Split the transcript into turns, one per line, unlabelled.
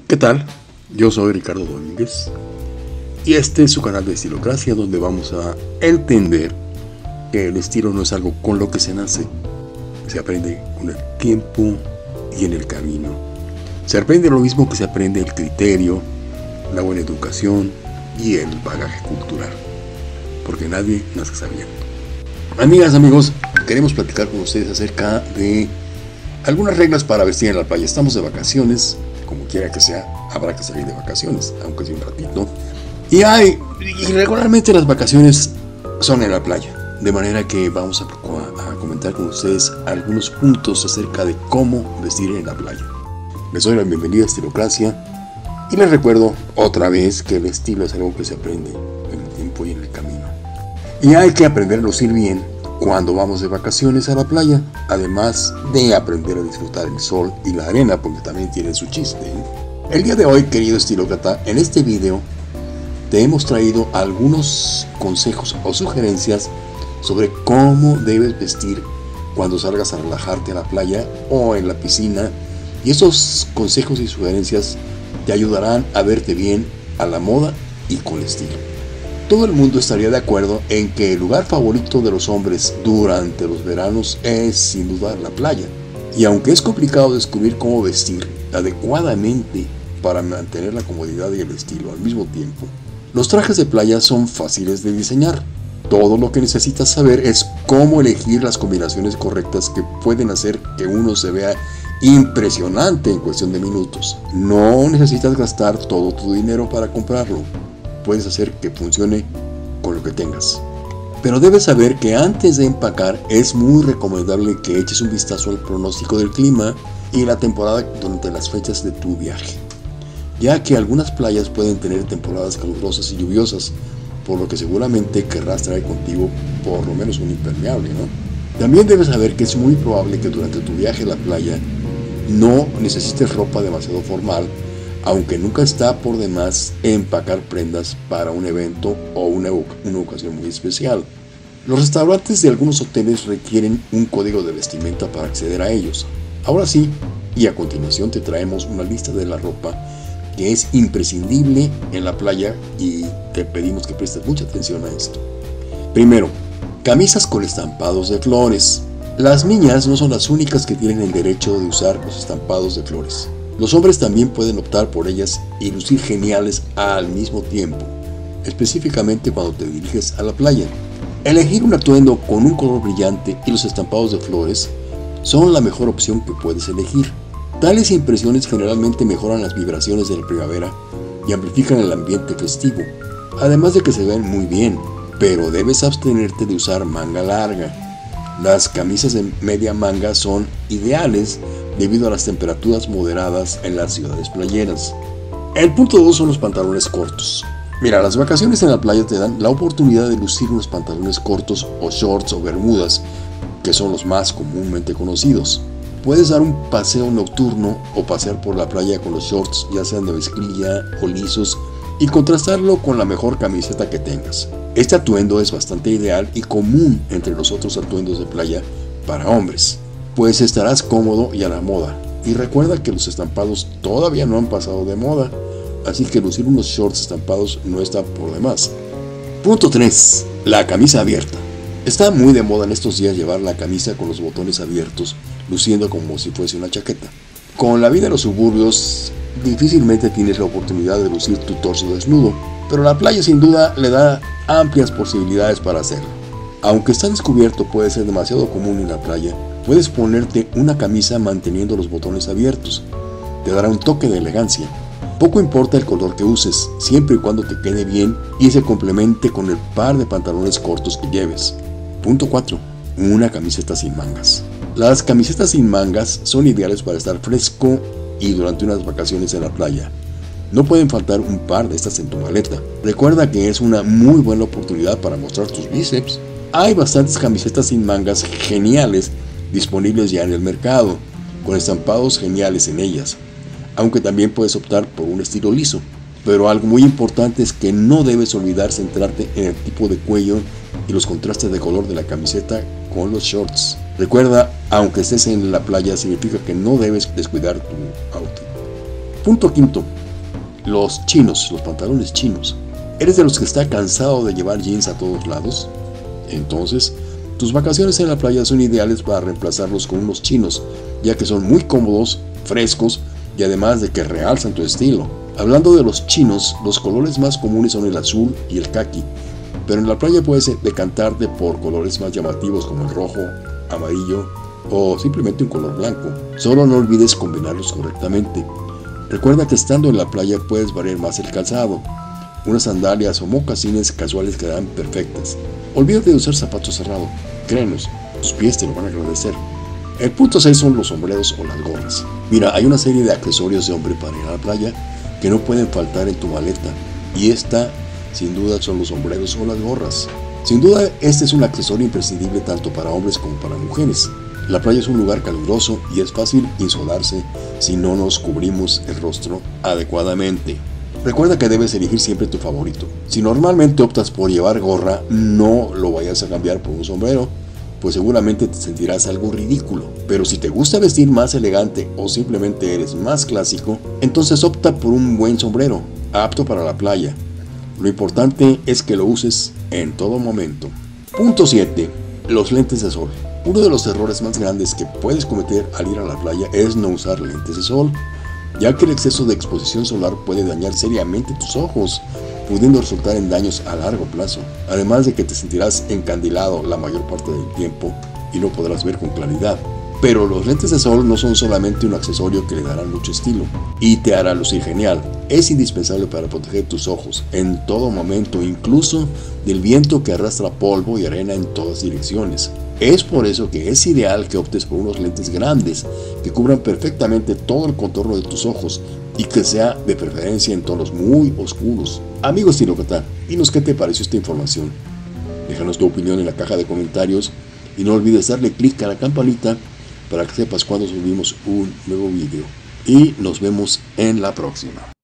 ¿Qué tal? Yo soy Ricardo Domínguez y este es su canal de Estilocracia, donde vamos a entender que el estilo no es algo con lo que se nace, se aprende con el tiempo y en el camino. Se aprende lo mismo que se aprende el criterio, la buena educación y el bagaje cultural, porque nadie nace sabiendo. Amigas, amigos, queremos platicar con ustedes acerca de algunas reglas para vestir en la playa. Estamos de vacaciones, como quiera que sea, habrá que salir de vacaciones, aunque sea un ratito. Y regularmente las vacaciones son en la playa, de manera que vamos a comentar con ustedes algunos puntos acerca de cómo vestir en la playa. Les doy la bienvenida a Estilocracia y les recuerdo otra vez que el estilo es algo que se aprende en el tiempo y en el camino. Y hay que aprender a lucir bien cuando vamos de vacaciones a la playa, además de aprender a disfrutar el sol y la arena, porque también tiene su chiste. El día de hoy, querido estilócrata, en este video te hemos traído algunos consejos o sugerencias sobre cómo debes vestir cuando salgas a relajarte a la playa o en la piscina, y esos consejos y sugerencias te ayudarán a verte bien a la moda y con estilo. Todo el mundo estaría de acuerdo en que el lugar favorito de los hombres durante los veranos es sin duda la playa. Y aunque es complicado descubrir cómo vestir adecuadamente para mantener la comodidad y el estilo al mismo tiempo, los trajes de playa son fáciles de diseñar. Todo lo que necesitas saber es cómo elegir las combinaciones correctas que pueden hacer que uno se vea impresionante en cuestión de minutos. No necesitas gastar todo tu dinero para comprarlo. Puedes hacer que funcione con lo que tengas. Pero debes saber que antes de empacar es muy recomendable que eches un vistazo al pronóstico del clima y la temporada durante las fechas de tu viaje, ya que algunas playas pueden tener temporadas calurosas y lluviosas, por lo que seguramente querrás traer contigo por lo menos un impermeable, ¿no? También debes saber que es muy probable que durante tu viaje a la playa no necesites ropa demasiado formal, aunque nunca está por demás empacar prendas para un evento o una ocasión muy especial. Los restaurantes de algunos hoteles requieren un código de vestimenta para acceder a ellos. Ahora sí, y a continuación te traemos una lista de la ropa que es imprescindible en la playa y te pedimos que prestes mucha atención a esto. Primero, camisas con estampados de flores. Las niñas no son las únicas que tienen el derecho de usar los estampados de flores. Los hombres también pueden optar por ellas y lucir geniales al mismo tiempo, específicamente cuando te diriges a la playa. Elegir un atuendo con un color brillante y los estampados de flores son la mejor opción que puedes elegir. Tales impresiones generalmente mejoran las vibraciones de la primavera y amplifican el ambiente festivo, además de que se ven muy bien, pero debes abstenerte de usar manga larga. Las camisas de media manga son ideales debido a las temperaturas moderadas en las ciudades playeras. El punto 2 son los pantalones cortos. Mira, las vacaciones en la playa te dan la oportunidad de lucir unos pantalones cortos o shorts o bermudas, que son los más comúnmente conocidos. Puedes dar un paseo nocturno o pasear por la playa con los shorts, ya sean de mezclilla o lisos, y contrastarlo con la mejor camiseta que tengas. Este atuendo es bastante ideal y común entre los otros atuendos de playa para hombres, pues estarás cómodo y a la moda. Y recuerda que los estampados todavía no han pasado de moda, así que lucir unos shorts estampados no está por demás. Punto 3. La camisa abierta. Está muy de moda en estos días llevar la camisa con los botones abiertos, luciendo como si fuese una chaqueta. Con la vida en los suburbios, difícilmente tienes la oportunidad de lucir tu torso desnudo, pero la playa sin duda le da amplias posibilidades para hacerlo. Aunque estar descubierto puede ser demasiado común en la playa, puedes ponerte una camisa manteniendo los botones abiertos. Te dará un toque de elegancia. Poco importa el color que uses, siempre y cuando te quede bien y se complemente con el par de pantalones cortos que lleves. Punto 4. Una camiseta sin mangas. Las camisetas sin mangas son ideales para estar fresco y durante unas vacaciones en la playa. No pueden faltar un par de estas en tu maleta. Recuerda que es una muy buena oportunidad para mostrar tus bíceps. Hay bastantes camisetas sin mangas geniales disponibles ya en el mercado, con estampados geniales en ellas, aunque también puedes optar por un estilo liso. Pero algo muy importante es que no debes olvidar centrarte en el tipo de cuello y los contrastes de color de la camiseta con los shorts. Recuerda, aunque estés en la playa, significa que no debes descuidar tu outfit. Punto quinto, los chinos, los pantalones chinos. ¿Eres de los que está cansado de llevar jeans a todos lados? Entonces, tus vacaciones en la playa son ideales para reemplazarlos con unos chinos, ya que son muy cómodos, frescos y además de que realzan tu estilo. Hablando de los chinos, los colores más comunes son el azul y el caqui, pero en la playa puedes decantarte por colores más llamativos como el rojo, amarillo o simplemente un color blanco. Solo no olvides combinarlos correctamente. Recuerda que estando en la playa puedes variar más el calzado. Unas sandalias o mocasines casuales quedarán perfectas. Olvídate de usar zapatos cerrados. Créenos, tus pies te lo van a agradecer. El punto 6 son los sombreros o las gorras. Mira, hay una serie de accesorios de hombre para ir a la playa que no pueden faltar en tu maleta. Y esta, sin duda, son los sombreros o las gorras. Sin duda, este es un accesorio imprescindible tanto para hombres como para mujeres. La playa es un lugar caluroso y es fácil insolarse si no nos cubrimos el rostro adecuadamente. Recuerda que debes elegir siempre tu favorito. Si normalmente optas por llevar gorra, no lo vayas a cambiar por un sombrero, pues seguramente te sentirás algo ridículo. Pero si te gusta vestir más elegante o simplemente eres más clásico, entonces opta por un buen sombrero, apto para la playa. Lo importante es que lo uses en todo momento. Punto 7. Los lentes de sol. Uno de los errores más grandes que puedes cometer al ir a la playa es no usar lentes de sol, ya que el exceso de exposición solar puede dañar seriamente tus ojos, pudiendo resultar en daños a largo plazo, además de que te sentirás encandilado la mayor parte del tiempo y no podrás ver con claridad. Pero los lentes de sol no son solamente un accesorio que le dará mucho estilo y te hará lucir genial. Es indispensable para proteger tus ojos en todo momento, incluso del viento que arrastra polvo y arena en todas direcciones. Es por eso que es ideal que optes por unos lentes grandes que cubran perfectamente todo el contorno de tus ojos y que sea de preferencia en tonos muy oscuros. Amigo estilócrata, dinos qué te pareció esta información. Déjanos tu opinión en la caja de comentarios y no olvides darle clic a la campanita para que sepas cuando subimos un nuevo video. Y nos vemos en la próxima.